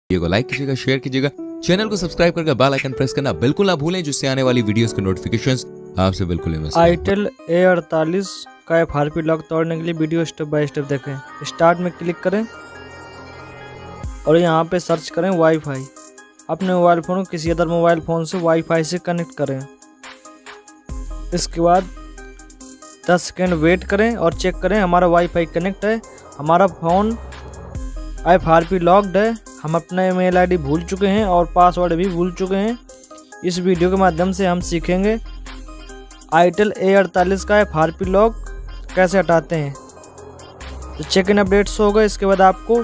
Video को like कीजिएगा, share कीजिएगा, चैनल को सब्सक्राइब करके बेल आइकन प्रेस करना बिल्कुल ना भूलें, जिससे आने वाली वीडियोस के नोटिफिकेशंस आपसे बिल्कुल मिस। आईटेल A48 का FRP लॉक तोड़ने के लिए वीडियो स्टेप बाय स्टेप देखें। स्टार्ट में क्लिक करें और यहाँ पे सर्च करें वाईफाई। अपने मोबाइल फ़ोन को किसी अदर मोबाइल फ़ोन से वाईफाई से कनेक्ट करें। इसके बाद 10 सेकेंड वेट करें और चेक करें हमारा वाईफाई कनेक्ट है, हमारा फ़ोन FRP लॉक्ड है। हम अपना ईमेल आईडी भूल चुके हैं और पासवर्ड भी भूल चुके हैं। इस वीडियो के माध्यम से हम सीखेंगे आईटेल A48 का FRP लॉक कैसे हटाते हैं। तो चेक इन अपडेट्स होगा। इसके बाद आपको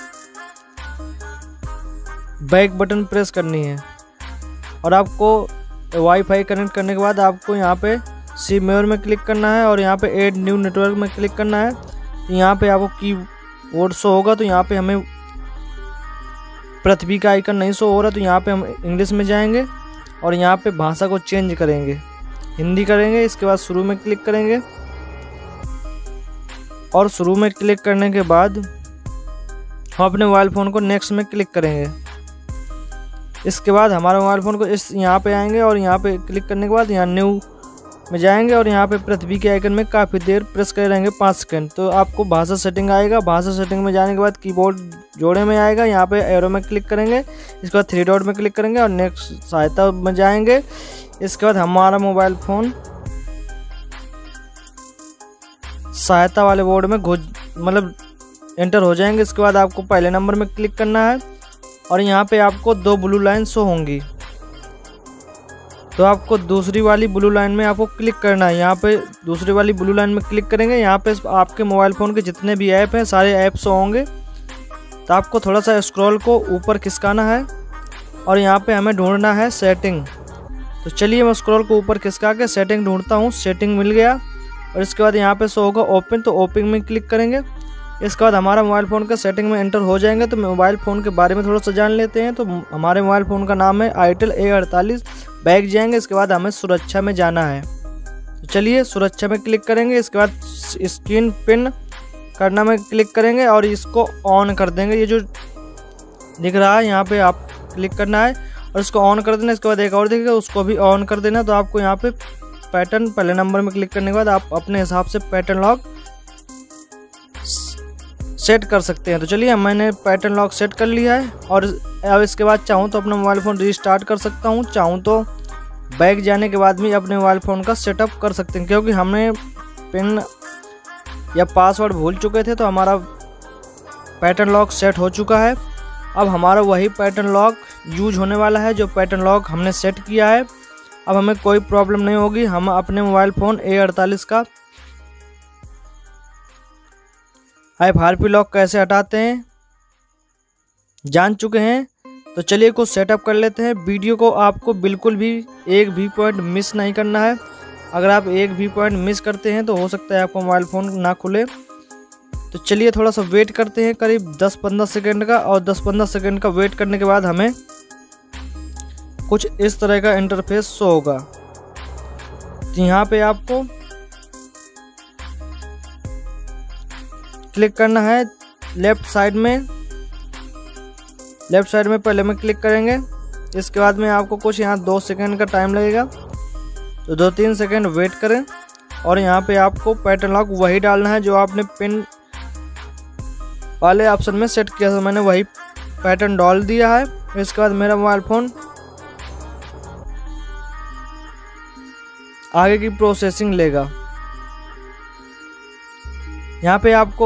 बैक बटन प्रेस करनी है और आपको वाईफाई कनेक्ट करने के बाद आपको यहाँ पे सी मेयर में क्लिक करना है और यहाँ पे ऐड न्यू नेटवर्क में क्लिक करना है। तो यहाँ पे आपको कीबोर्ड शो होगा, तो यहाँ पे हमें पृथ्वी का आइकन नहीं शो हो रहा, तो यहाँ पे हम इंग्लिश में जाएंगे और यहाँ पे भाषा को चेंज करेंगे, हिंदी करेंगे। इसके बाद शुरू में क्लिक करेंगे और शुरू में क्लिक करने के बाद हम अपने मोबाइल फ़ोन को नेक्स्ट में क्लिक करेंगे। इसके बाद हमारे मोबाइल फ़ोन को यहाँ पे आएंगे और यहाँ पे क्लिक करने के बाद यहाँ न्यू में जाएंगे और यहाँ पे पृथ्वी के आइकन में काफ़ी देर प्रेस कर रहेंगे 5 सेकंड। तो आपको भाषा सेटिंग आएगा। भाषा सेटिंग में जाने के बाद कीबोर्ड जोड़े में आएगा, यहाँ पे एरो में क्लिक करेंगे। इसके बाद 3 डॉट में क्लिक करेंगे और नेक्स्ट सहायता में जाएंगे। इसके बाद हमारा मोबाइल फ़ोन सहायता वाले बोर्ड में मतलब एंटर हो जाएंगे। इसके बाद आपको पहले नंबर में क्लिक करना है और यहाँ पे आपको 2 ब्लू लाइन शो होंगी, तो आपको दूसरी वाली ब्लू लाइन में आपको क्लिक करना है। यहाँ पे दूसरी वाली ब्लू लाइन में क्लिक करेंगे, यहाँ पे आपके मोबाइल फ़ोन के जितने भी ऐप हैं सारे ऐप शो होंगे। तो आपको थोड़ा सा स्क्रॉल को ऊपर खिसकाना है और यहाँ पे हमें ढूंढना है सेटिंग। तो चलिए मैं स्क्रॉल को ऊपर खिसका के सेटिंग ढूंढता हूँ। सेटिंग मिल गया और इसके बाद यहाँ पे शो होगा ओपन, तो ओपन में क्लिक करेंगे। इसके बाद हमारा मोबाइल फ़ोन का सेटिंग में एंटर हो जाएंगे। तो मोबाइल फ़ोन के बारे में थोड़ा सा जान लेते हैं। तो हमारे मोबाइल फ़ोन का नाम है आईटेल A48। बैक जाएंगे, इसके बाद हमें सुरक्षा में जाना है। तो चलिए सुरक्षा में क्लिक करेंगे। इसके बाद स्क्रीन पिन करना में क्लिक करेंगे और इसको ऑन कर देंगे। ये जो दिख रहा है यहाँ पे आप क्लिक करना है और इसको ऑन कर देना। इसके बाद एक और दिखेगा, उसको भी ऑन कर देना। तो आपको यहाँ पे पैटर्न पहले नंबर में क्लिक करने के बाद आप अपने हिसाब से पैटर्न लॉक सेट कर सकते हैं। तो चलिए मैंने पैटर्न लॉक सेट कर लिया है और अब इसके बाद चाहूँ तो अपना मोबाइल फ़ोन रीस्टार्ट कर सकता हूँ, चाहूँ तो बैक जाने के बाद भी अपने मोबाइल फ़ोन का सेटअप कर सकते हैं। क्योंकि हमने पिन या पासवर्ड भूल चुके थे, तो हमारा पैटर्न लॉक सेट हो चुका है। अब हमारा वही पैटर्न लॉक यूज होने वाला है जो पैटर्न लॉक हमने सेट किया है। अब हमें कोई प्रॉब्लम नहीं होगी। हम अपने मोबाइल फ़ोन A48 का FRP लॉक कैसे हटाते हैं जान चुके हैं। तो चलिए कुछ सेटअप कर लेते हैं। वीडियो को आपको बिल्कुल भी एक भी पॉइंट मिस नहीं करना है। अगर आप एक भी पॉइंट मिस करते हैं तो हो सकता है आपका मोबाइल फ़ोन ना खुले। तो चलिए थोड़ा सा वेट करते हैं, करीब 10-15 सेकंड का। और 10-15 सेकंड का वेट करने के बाद हमें कुछ इस तरह का इंटरफेस शो होगा। तो यहाँ पे आपको क्लिक करना है लेफ्ट साइड में पहले में क्लिक करेंगे। इसके बाद में आपको कुछ यहाँ 2 सेकंड का टाइम लगेगा, तो 2-3 सेकंड वेट करें और यहाँ पे आपको पैटर्न लॉक वही डालना है जो आपने पिन वाले ऑप्शन में सेट किया था। मैंने वही पैटर्न डाल दिया है। इसके बाद मेरा मोबाइल फ़ोन आगे की प्रोसेसिंग लेगा। यहाँ पे आपको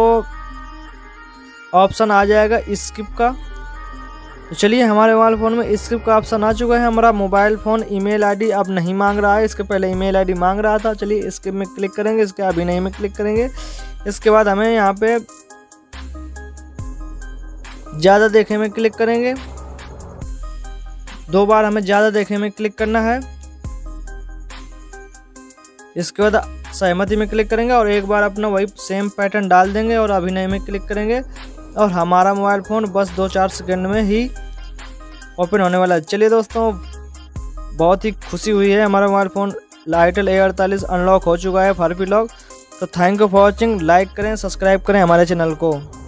ऑप्शन आ जाएगा स्किप का। तो चलिए हमारे मोबाइल फ़ोन में स्किप का ऑप्शन आ चुका है। हमारा मोबाइल फ़ोन ईमेल आईडी अब नहीं मांग रहा है, इसके पहले ईमेल आईडी मांग रहा था। चलिए स्किप में क्लिक करेंगे, इसके अभी नहीं में क्लिक करेंगे। इसके बाद हमें यहाँ पे ज़्यादा देखने में क्लिक करेंगे। 2 बार हमें ज़्यादा देखने में क्लिक करना है। इसके बाद सहमति में क्लिक करेंगे और एक बार अपना वही सेम पैटर्न डाल देंगे और अभिनय में क्लिक करेंगे और हमारा मोबाइल फ़ोन बस 2-4 सेकंड में ही ओपन होने वाला है। चलिए दोस्तों, बहुत ही खुशी हुई है, हमारा mobile phone itel A48 unlock हो चुका है FRP लॉक। तो thank you for watching. Like करें, सब्सक्राइब करें हमारे चैनल को।